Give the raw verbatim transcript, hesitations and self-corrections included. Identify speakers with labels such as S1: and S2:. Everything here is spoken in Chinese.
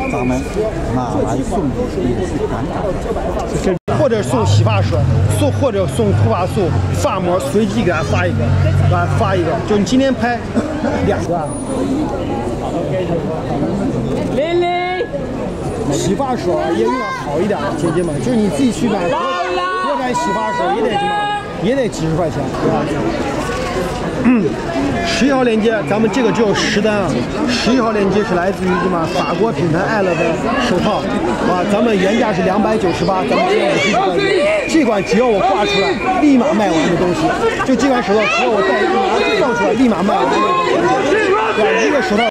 S1: 咱们拿来送礼也是尴尬。
S2: 或者送洗发水，送或者送护发素、发膜，随机给他发一个，给他发一个，就你今天拍两个。
S3: 琳琳，
S2: 洗发水也用的好一点，姐姐们，就是你自己去买国产洗发水也得什么，也得几十块钱，对吧？嗯，十一号链接，咱们这个只有十单啊。十一号链接是来自于什么？法国品牌爱乐的手套，啊，咱们原价是两百九十八，咱们只要五十块钱。这款只要我挂出来，立马卖完的东西，就这款手套，只要我带立马放出来，立马卖完的东西，对吧？一个手套。